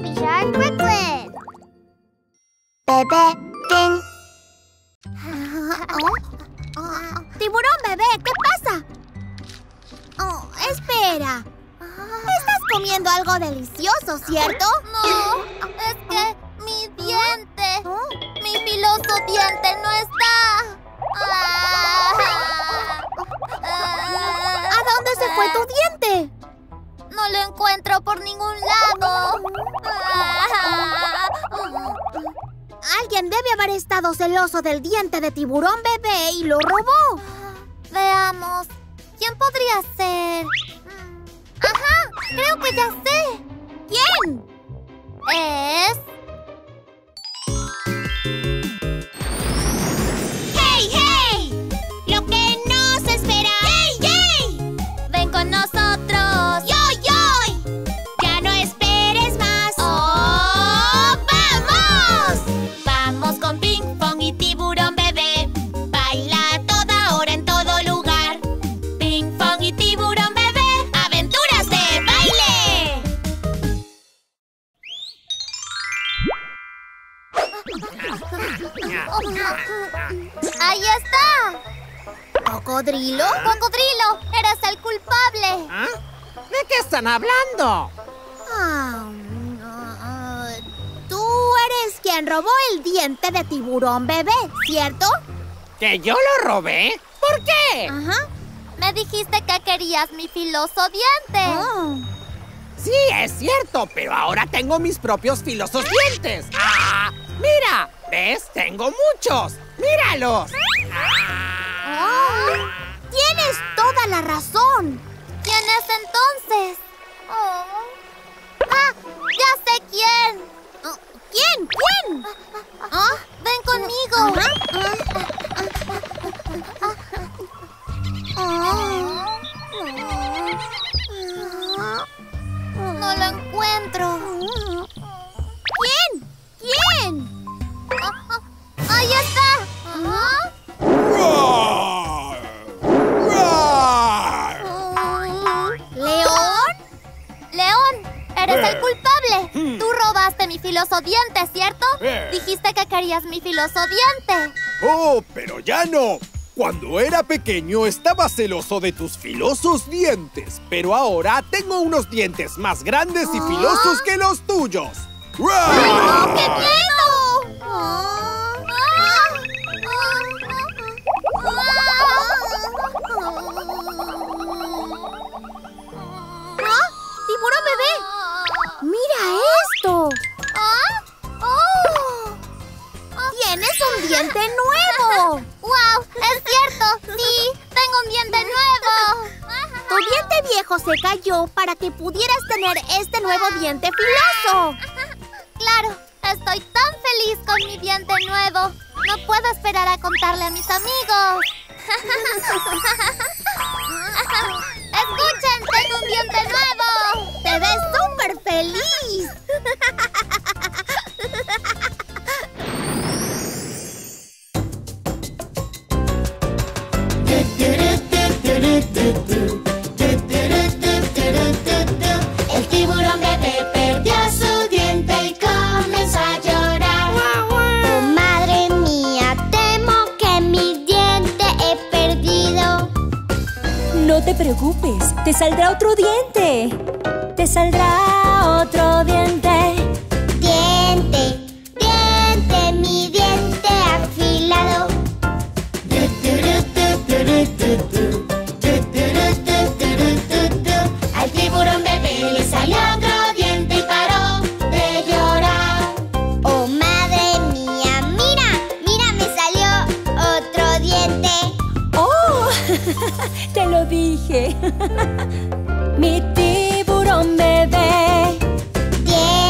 Baby Shark Brooklyn. Bebé, ven. Tiburón bebé, ¿qué pasa? Oh, espera. Estás comiendo algo delicioso, ¿cierto? No, es que mi diente, mi filoso diente no está. ¿A dónde se fue tu diente? No lo encuentro por ningún lado. Alguien debe haber estado celoso del diente de tiburón bebé y lo robó. Veamos, ¿quién podría ser? ¡Ajá! ¡Creo que ya sé! ¿Quién? Es... ¡Hey, hey! ¡Lo que nos espera! ¡Yay, yay! ¡Ven con nosotros! ¡Yoy, yoy! ¡Ya no esperes más! ¡Oh! ¡Vamos! Vamos con Ping Pong y Tiburón Bebé. Baila a toda hora en todo lugar. Ping Pong y Tiburón Bebé. ¡Aventuras de baile! ¡Ahí está! ¿Cocodrilo? ¡Cocodrilo! ¡Eres el culpable! ¿Ah? ¿De qué están hablando? Tú eres quien robó el diente de tiburón bebé, ¿cierto? ¿Que yo lo robé? ¿Por qué? Ajá. Me dijiste que querías mi filoso diente. Oh. Sí, es cierto, pero ahora tengo mis propios filosos dientes. ¡Ah! ¡Mira! ¿Ves? Tengo muchos. ¡Míralos! Oh. Tienes toda la razón. ¿Quién es entonces? Oh. ¡Ah! ¡Ya sé quién! Oh, ¿quién? ¿Quién? ¿Ah? ¡Ven conmigo! No lo encuentro. ¿Quién? ¿Quién? ¡Ahí está! ¿León? ¡León! ¡Eres el culpable! Tú robaste mi filoso diente, ¿cierto? Dijiste que querías mi filoso diente. Oh, pero ya no. Cuando era pequeño estaba celoso de tus filosos dientes, pero ahora tengo unos dientes más grandes y filosos que los tuyos. ¡Ruah! ¡Qué miedo! ¿Ah? ¡Tiburón bebé! ¡Mira esto! ¡Tienes un diente nuevo! ¡Wow! ¡Es cierto! ¡Sí! ¡Tengo un diente nuevo! Tu diente viejo se cayó para que pudieras tener este nuevo diente filoso. ¡Claro! Estoy tan feliz con mi diente nuevo. No puedo esperar a contarle a mis amigos. ¡Escuchen! ¡Tengo un diente nuevo! ¡Te ves súper feliz! El tiburón bebé perdió su diente y comenzó a llorar. Oh, madre mía, temo que mi diente he perdido. No te preocupes, te saldrá otro diente. Te saldrá otro diente. Diente, diente, mi diente afilado. Al tiburón bebé le salió otro diente y paró de llorar. Oh, madre mía, mira, mira, me salió otro diente. ¡Oh! Te lo dije. Mi tiburón bebé. Diente.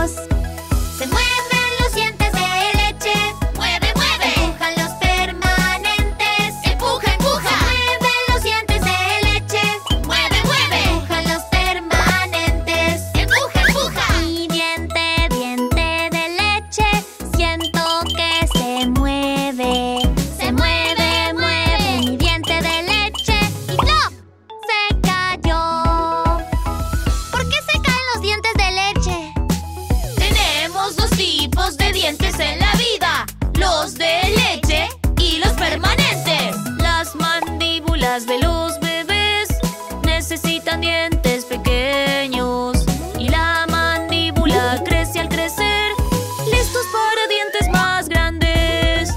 limpios. Se mueven los dientes de leche. Mueve, mueve. Empujan los permanentes. Empuja, empuja. Se mueven los dientes de leche. Mueve, mueve. Empujan los permanentes. Empuja, empuja. Mi diente de leche, siento que se mueve. Se mueve, mueve mi diente de leche. ¡Y no! ¡Se cayó! ¿Por qué se caen los dientes de leche? Tenemos dos tipos de dientes en la vida: los de leche y los permanentes. Las mandíbulas de los bebés necesitan dientes pequeños. Y la mandíbula crece al crecer, listos para dientes más grandes.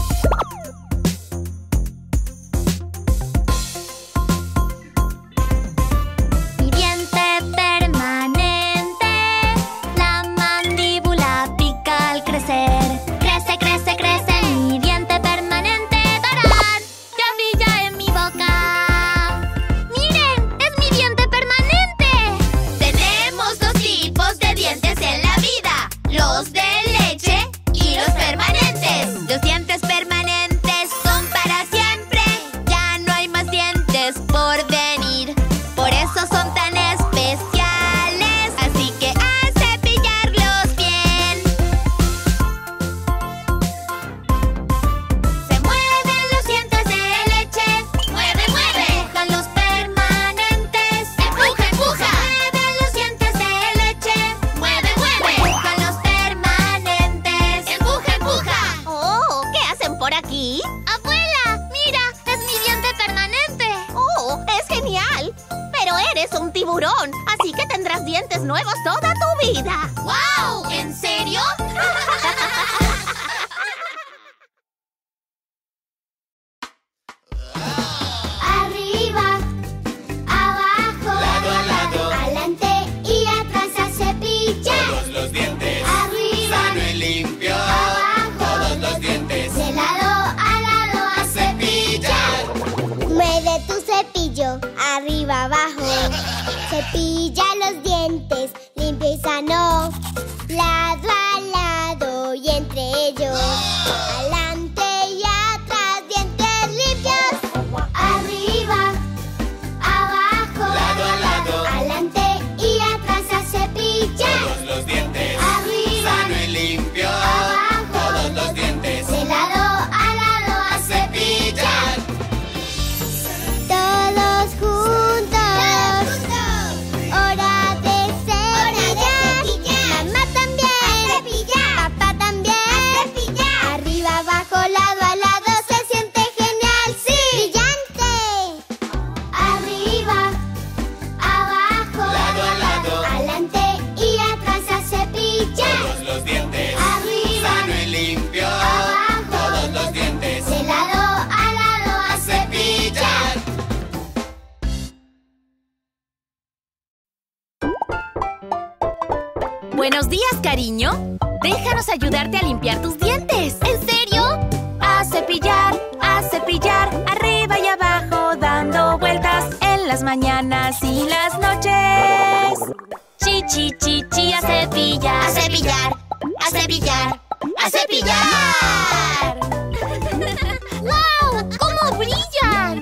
Mi diente permanente, la mandíbula pica al crecer. Crece, crece, crece, mi diente permanente. ¡Tarán! ¡Ya brilla en mi boca! ¡Miren! ¡Es mi diente permanente! Tenemos dos tipos de dientes en la vida: los de leche y los permanentes. Los dientes permanentes son para siempre. Ya no hay más dientes por venir. Por eso son tan especiales. Así que a cepillarlos bien. Se mueven los dientes de leche. Mueve, mueve. Empujan los permanentes. Empuja, empuja. Se mueven los dientes de leche. Mueve, mueve. Empujan los permanentes. Empuja, empuja. Oh, ¿qué hacen por aquí? ¡Abuela! ¡Mira! ¡Es mi diente permanente! ¡Oh, es genial! Pero eres un tiburón, así que tendrás dientes nuevos toda tu vida. ¡Wow! ¿En serio? Arriba, abajo, lado a lado, adelante y atrás a cepillar. Todos los dientes, arriba, sano y limpio. Abajo, todos los dientes, de lado a lado a cepillar. Mueve tu cepillo, arriba, abajo. Cepilla los dientes, limpio y sano. Lado a lado y entre ellos. Adelante y atrás, dientes limpios. Arriba, abajo, lado a lado, adelante y atrás a cepillar. Todos los dientes, arriba, sano y limpio. Abajo, todos los dientes, de lado a lado a cepillar. Todos juntos. Hora de cepillar. Mamá también. Papá también. Arriba, abajo, lado a lado, se siente genial, sí. Brillante. Arriba, abajo, lado a lado, adelante y atrás a cepillar. Todos los dientes, arriba, sano y limpio. Abajo, todos los dientes, de lado a lado a cepillar. Buenos días, cariño. Déjanos ayudarte a limpiar tus dientes. ¿En serio? A cepillar, arriba y abajo, dando vueltas en las mañanas y las noches. Chi, chi, chi, chi, a cepillar. A cepillar, a cepillar, a cepillar. ¡Wow! ¡Cómo brillan!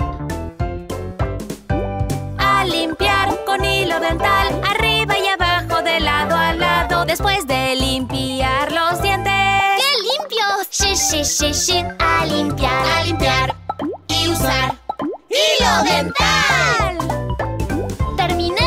A limpiar con hilo dental, arriba y abajo, de lado a lado, después de limpiar los dientes. ¡Qué limpios! Shi, shi, shi, shi, a limpiar y usar hilo dental. ¡Terminé!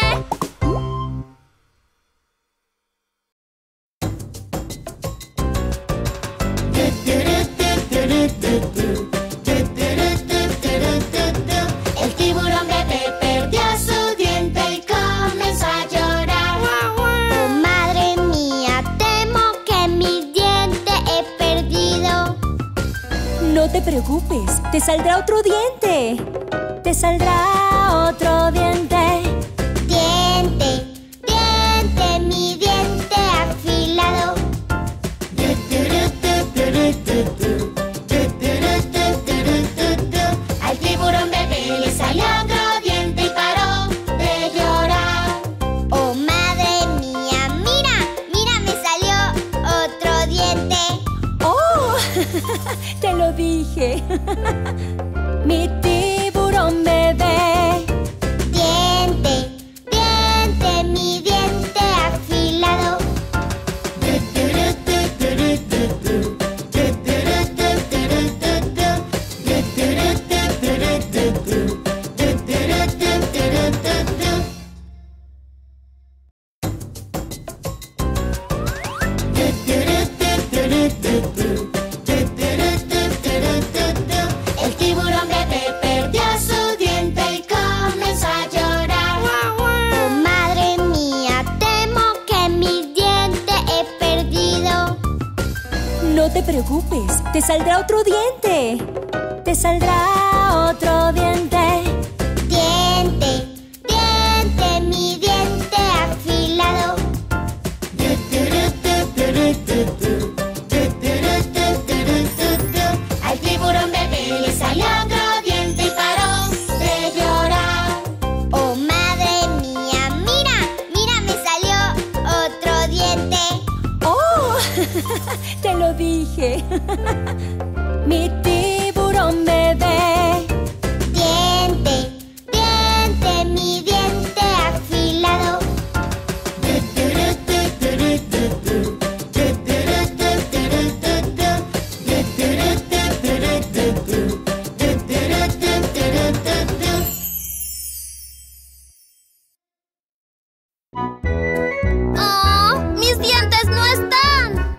El tiburón bebé perdió su diente y comenzó a llorar. Oh, madre mía, temo que mi diente he perdido. No te preocupes, te saldrá otro diente. Te saldrá otro diente. Diente, diente, mi diente afilado. Al tiburón bebé le salió otro diente y paró de llorar. Oh, madre mía, mira, mira dije. Mi tiburón bebé. Diente, diente, mi diente afilado. El tiburón bebé perdió su diente y comenzó a llorar. Oh, madre mía, temo que mi diente he perdido. No te preocupes, te saldrá otro diente. Te saldrá otro diente. Diente, diente, mi diente afilado. Al tiburón bebé le salió otro diente y paró de llorar. Oh, madre mía, mira, mira, me salió otro diente. ¡Oh! Te lo dije. Mi tiburón bebé. Diente, diente, mi diente afilado. ¡Oh! ¡Mis dientes no están!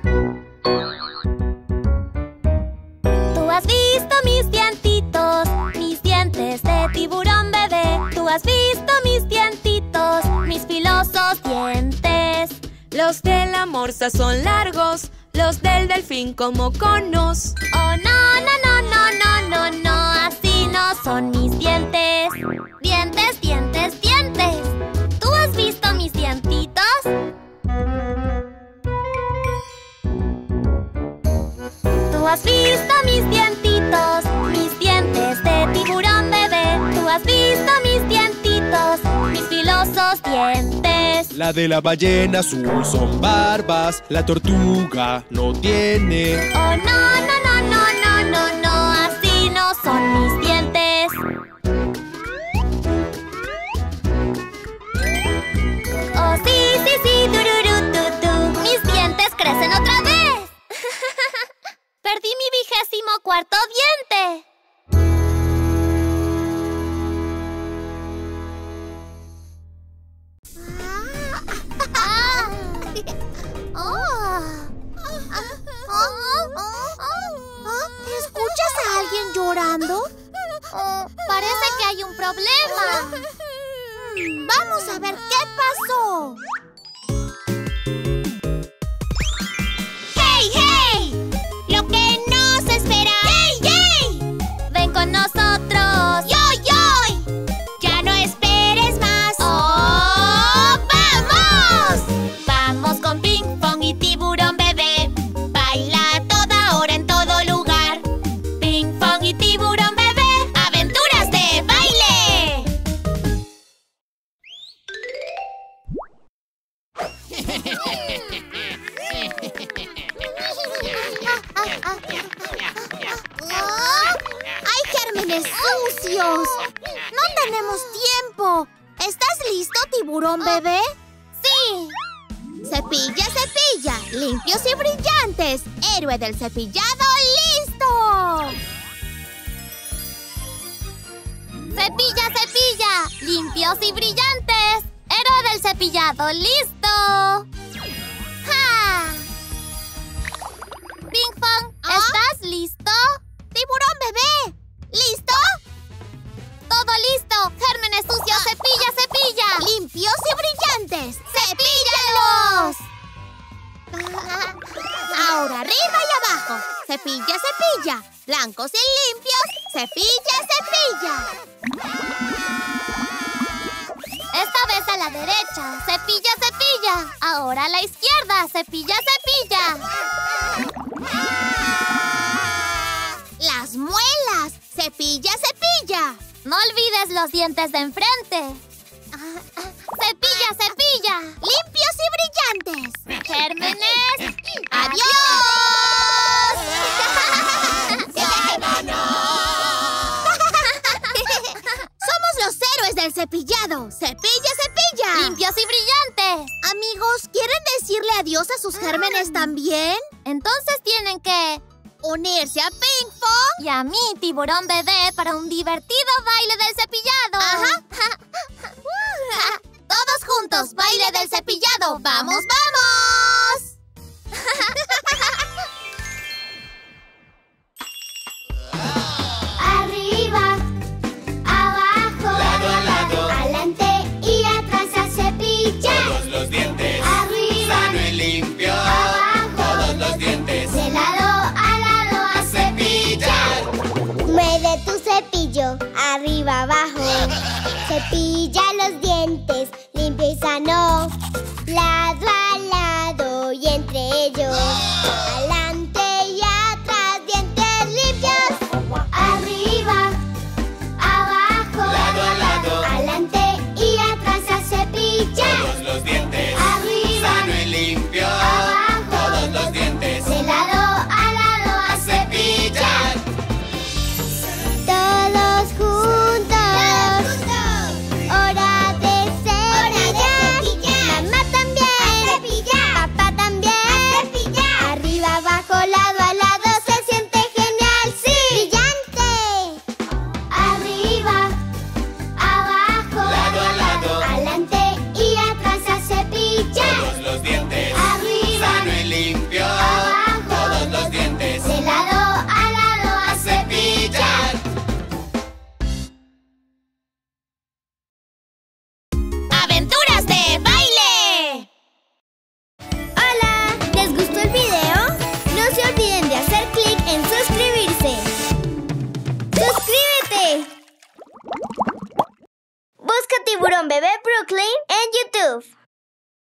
Tú has visto mis dientitos, mis dientes de tiburón bebé. Tú has visto mis dientitos, mis filosos dientes. Los de la morsa son largos, los del delfín como conos. Oh, no, no, no, no, no, no, no, así no son mis dientes. Dientes, dientes, dientes. ¿Tú has visto mis dientitos? Tú has visto mis dientitos, mis dientes de tiburón bebé. Tú has visto mis dientitos, mis filosos dientes. La de la ballena azul son barbas, la tortuga no tiene. Oh, no, no, no, no, no, no, no, así no son mis dientes. Oh, sí, sí, sí, tururú, tu. Mis dientes crecen otra vez. Perdí mi 24º diente. ¿Escuchas a alguien llorando? Parece que hay un problema. Vamos a ver qué pasó. ¡Hey, hey! ¡Lo que nos espera! ¡Yay, yay! Ven con nosotros. ¡Yoy, yoy! ¡Ya no esperes más! ¡Oh, vamos! Vamos con Ping Pong y Tiburón Bebé. Baila a toda hora en todo lugar. Ping Pong y Tiburón Bebé. ¡Aventuras de baile! ¡Hay gérmenes sucios! ¡No tenemos tiempo! ¿Estás listo, tiburón bebé? Sí. Cepilla, cepilla, limpios y brillantes. Héroe del cepillado, listo. Cepilla, cepilla, limpios y brillantes. Héroe del cepillado, listo. ¡Ja! Ping Pong, ¿estás listo? Tiburón bebé, ¿listo? Todo listo. Gérmenes sucios, cepilla, cepilla. Limpios y brillantes. ¡Cepíllalos! Ahora arriba y abajo. Cepilla, cepilla. Blancos y limpios. Cepilla, cepilla. Esta vez a la derecha. Cepilla, cepilla. Ahora a la izquierda. Cepilla, cepilla. Las muelas. Cepilla, cepilla. No olvides los dientes de enfrente. Cepilla, cepilla. Limpios y brillantes. Gérmenes. ¡Adiós! adiós a sus gérmenes también? Entonces tienen que ¿Unirse a Pinkfong? y a mí, tiburón bebé, para un divertido baile del cepillado. Ajá. Todos juntos, baile del cepillado. ¡Vamos, vamos! Arriba, abajo, lado a lado, adelante y atrás a cepillar. todos los dientes, Arriba, sano y limpio, abajo, todos los dientes, de lado a lado a cepillar. Mueve tu cepillo, arriba, abajo. Cepilla los dientes, limpio y sano. Lado a lado y entre ellos. Adelante y atrás, dientes limpios. Arriba, abajo. Lado a lado, Adelante y atrás a cepillar. todos los dientes, Arriba, sano y limpio, abajo, todos los dientes, de lado a lado a cepillar. Todos juntos. Hora de cepillar. Mamá también. Papá también. Arriba, abajo, lado a lado. Se siente genial. ¡Sí! ¡Brillante! Arriba, abajo. Lado a lado, Adelante y atrás a cepillar. todos los dientes, Arriba, sano y limpio, abajo, todos los dientes, de lado a lado a cepillar. ¡Aventuras de baile! ¡Hola! ¿Les gustó el video? No se olviden de hacer clic en suscribirse. ¡Suscríbete! Busca Tiburón Bebé Brooklyn en YouTube.